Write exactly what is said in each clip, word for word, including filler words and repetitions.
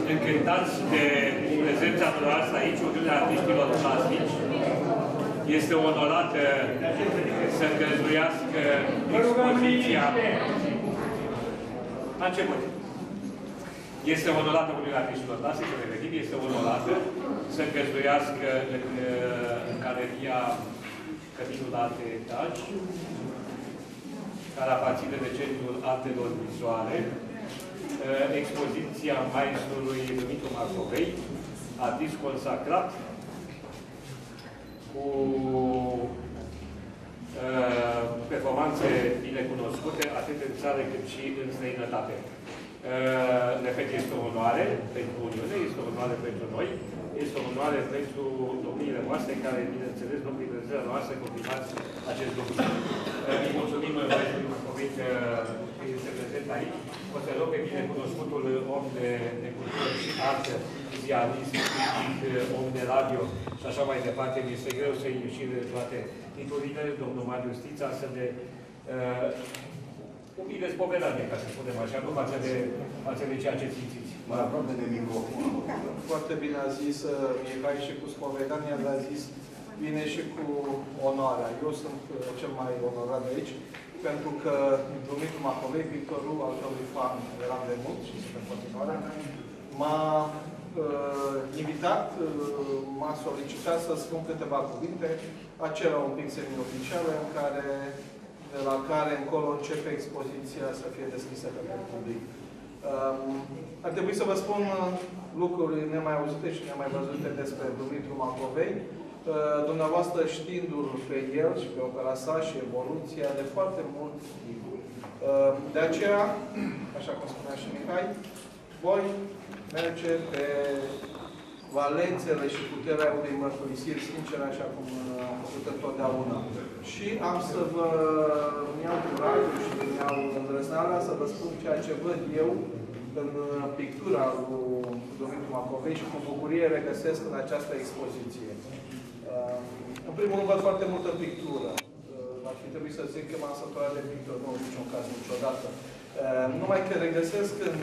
încântați de prezența noastră aici, Uniunea Artiștilor Plastici. Este onorată să îngăduiască expoziția. A început. Este onorată Uniunea Artiștilor Plastici, să revenim, este onorată să îngăduiască în, în galeria Căminul la alte etaji, care aparține de Centrul Artelor Vizuale, expoziția maestrului Dumitru Macovei, artist consacrat, cu uh, performanțe binecunoscute, atât în țară cât și în străinătate. Uh, repet, este o onoare pentru Uniune, este o onoare pentru noi, este o onoare pentru domniile noastre, care, bineînțeles, nu prin prezența noastră, confirmați acest lucru. Uh, îi mulțumim maestrului Macovei că este prezent aici. O să rog pe binecunoscutul om de, de cultură și artă, ziarist, om de radio și așa mai departe. Mi este greu să-i ieșim de toate titlurile, domnul Mariu Stița, să ne uh, un pic de spovedanie, ca să spunem așa, nu față de, față de ceea ce simțiți. Mă aproape de microfon. Foarte bine a zis Mihai și cu spovedania, dar a zis bine și cu onoarea. Eu sunt cel mai onorat de aici, pentru că Dumitru Macovei, pictorul al cărui fan eram de mult și sunt în continuare, m-a uh, invitat, uh, m-a solicitat să spun câteva cuvinte, acelea un pic semi-oficiale, în care, de la care încolo începe expoziția să fie deschisă pentru public. Um, ar trebui să vă spun lucruri nemai auzite și nemai văzute despre Dumitru Macovei, uh, dumneavoastră știindu-l pe el și pe opera sa și evoluția de foarte mult timp. Uh, de aceea, așa cum spunea și Mihai, voi merge pe valențele și puterea unei mărturisiri sincere, așa cum am făcut întotdeauna. Și am să vă iau curajul și îmi iau îndrăzneala să vă spun ceea ce văd eu în pictura lui Dumitru Macovei și cu bucurie regăsesc în această expoziție. În primul rând, văd foarte multă pictură. Ar fi trebuit să zic că m-am săturat de pictură, nu în niciun caz, niciodată. Numai că regăsesc în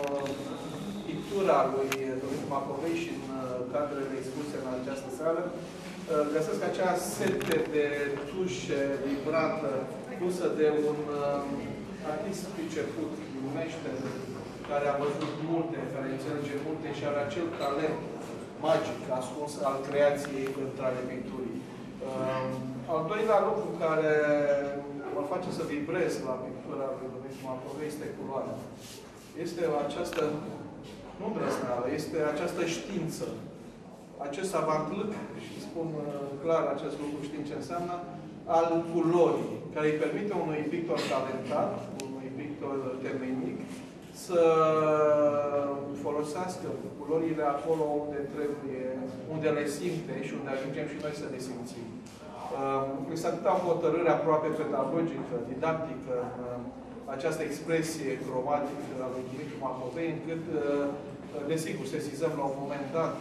pictura lui Dumitru Macovei și în cadrele expuse în această seară, găsesc acea sete de tușe vibrată pusă de un artist priceput, numește, care a văzut multe, care înțelege multe și are acel talent magic ascuns al creației între picturii. Al doilea lucru care mă face să vibrez la pictura lui Dumitru Macovei este culoarea. Este această, nu îndrăzneală, este această știință, acest avantluc, și spun clar acest lucru știind ce înseamnă, al culorii, care îi permite unui pictor talentat, unui pictor temeinic, să folosească culorile acolo unde trebuie, unde le simte și unde ajungem și noi să le simțim. Este atâta hotărâre aproape pedagogică, didactică, această expresie cromatică a lui Dumitru Macovei, încât, desigur, sesizăm la un moment dat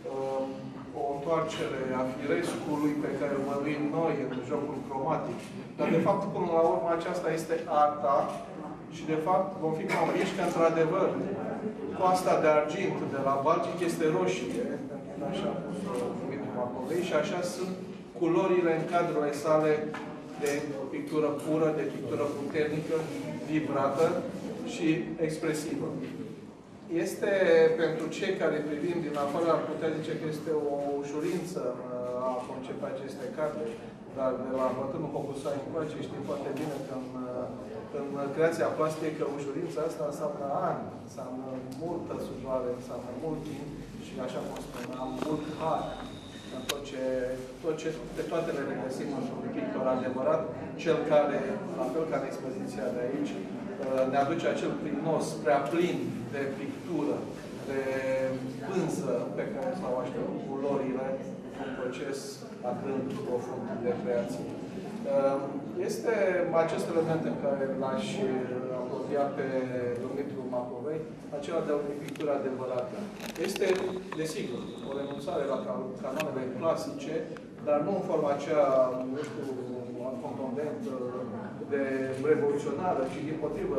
o întoarcere a firescului pe care îl măruim noi în jocul cromatic. Dar, de fapt, până la urmă, aceasta este arta și, de fapt, vom fi convinși că, într-adevăr, coasta de argint de la Baltic este roșie, așa a pus Dumitru Macovei, și așa sunt culorile în cadrele sale de pictură pură, de pictură puternică, vibrată și expresivă. Este, pentru cei care privim din afară, ar putea zice că este o ușurință a concepe aceste cadre, dar de la bătrânul Hocusai încoace știm foarte bine că în, în creația plastică ușurința asta înseamnă ani, înseamnă multă sudoare, înseamnă mult timp și, așa cum spuneam, mult har. Tot ce, tot ce, pe toate le regăsim într-un pictor adevărat, cel care, la fel ca în expoziția de aici, ne aduce acel prinos prea plin de pictură, de pânză pe care s-au așteptat culorile, un proces adânc, profund de creație. Este acest element în care l-aș aprodia pe Dumitru Macovei, acela de o pictură adevărată. Este, desigur, o renunțare la canoanele clasice, dar nu în forma aceea, nu știu, contundent, de revoluționară, ci din potrivă,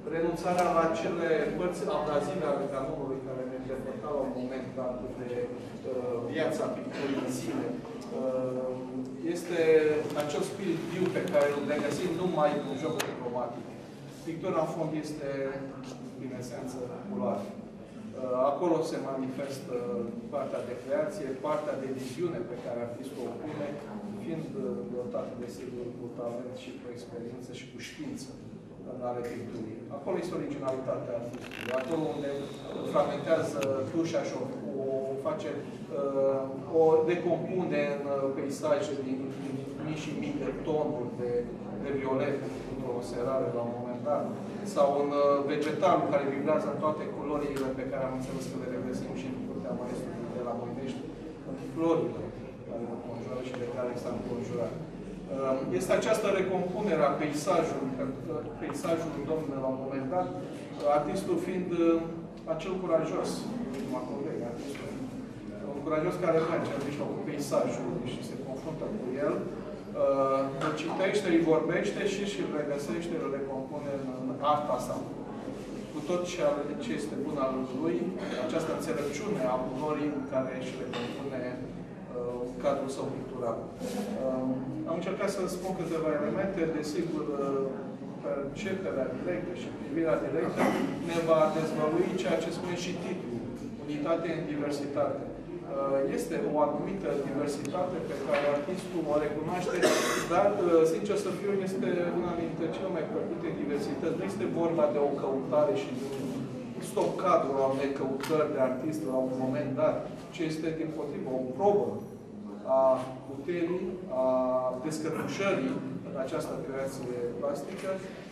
renunțarea la cele părți abrazive ale canonului care ne îndepărta la un moment dat de uh, viața picturii în sine. Uh, este acel spirit viu pe care îl regăsim numai în jocul diplomatic. Pictura, în fond, este, în esență, culoare. Acolo se manifestă partea de creație, partea de viziune pe care artistul o pune, fiind dotată, desigur, cu talent și cu experiență și cu știință în ale picturii. Acolo este originalitatea artistului. Acolo unde fragmentează tușa și o, o face, o decompune în peisaje din, din mii și mii de tonuri de, de violet într-o serare la un moment dat. Sau un vegetal care vibrează în toate culorile pe care am înțeles că le regăsim și în curtea maestrului de la Moinești, în florile care mă conjură și de care s-a înconjurat. Este această recompunere a peisajului, pentru că peisajul domnule la un moment dat, artistul fiind acel curajos, mă coleg, artistul, un curajos care merge în mijlocul peisajului și se confruntă cu el, îl citește, îi vorbește și și îl regăsește, îl recompune în arta sa. Cu tot ce este bun al lui, această înțelepciune a culorii în care își recompune uh, cadrul său pictural. Uh, am încercat să spun câteva elemente, desigur, uh, perceperea directă și privirea directă ne va dezvălui ceea ce spune și titlul, Unitate în diversitate. Este o anumită diversitate pe care artistul o recunoaște, dar, sincer să fiu, este una dintre cele mai plăcute diversități. Nu este vorba de o căutare și de un stop cadru la unei căutări de artist la un moment dat, ci este, din potrivă, o probă a puterii, a descărcușării în această creație plastică,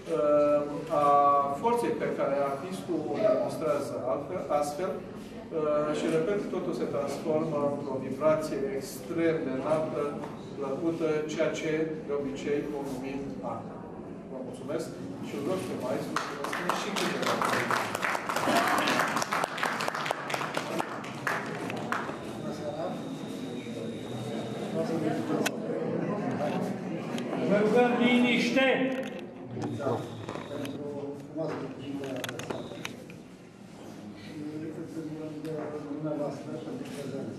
a forței pe care artistul o demonstrează astfel. Uh, și, repet, totul se transformă într-o vibrație extrem de înaltă, plăcută, ceea ce, de obicei, o numim art. Vă mulțumesc și îl rog pe maestru să vă spun și câteva. Vă rugăm liniște! Dumneavoastră pentru prezență.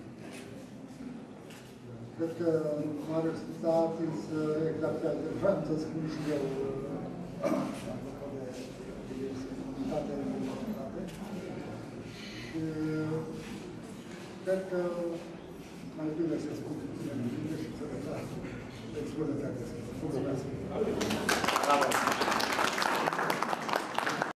Cred că Marius s-a atins exact pe alte. Vreau să spun și eu apropo de diversitate în diversitate. Cred că mai bine să spun puțin în mine și să le fac expoziția. Mulțumesc!